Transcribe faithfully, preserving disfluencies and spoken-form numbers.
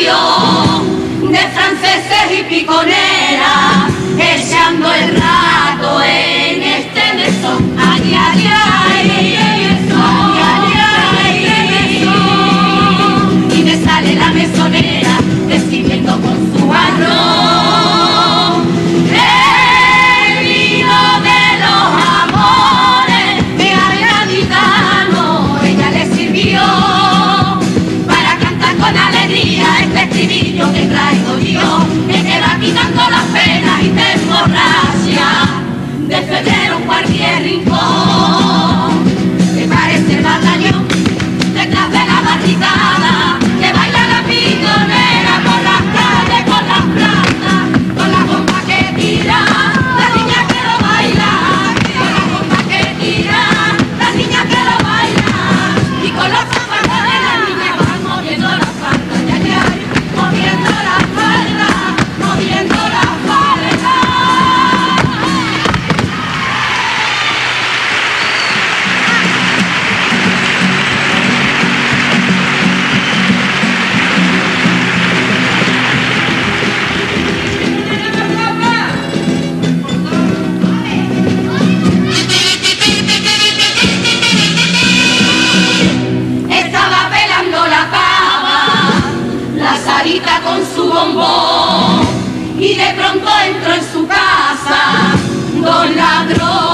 canción de franceses y piconeras, echando el rato en este mesón. Ay, ay, ay, ay, ay, ay, y me sale la mesonera recibiendo con su arroz el vino de los amores de Aranitano. Ella le sirvió para cantar con alegría este estribillo que traigo yo, que te va quitando las penas y te emborracha de febrero en cualquier rincón. Que parece el batallón detrás de la barricada, que baila la piconera por las calles, por las plazas, con la bomba que tira, la niña que lo baila, con la bomba que tira, la niña que lo baila, y con los zapatos de la niña van moviendo la falda, ya, ya, moviendo la falda, moviendo la falda. Estaba pelando la pava, la Sarita con su bombón, y de pronto entró en su casa dos ladrones.